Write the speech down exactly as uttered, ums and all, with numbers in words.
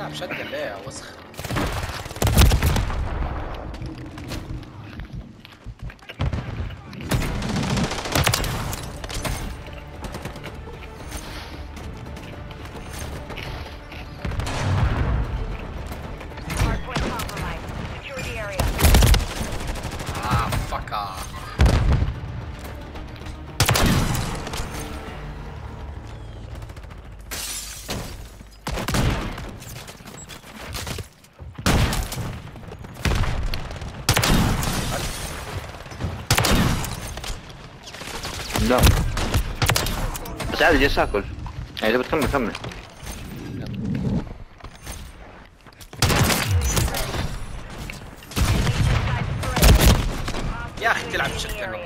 تلعب شتى ليه يا وسخ؟ آه فكا لا بس عادي جالس اكل يعني اذا بتكمل كمل. يا اخي تلعب شتى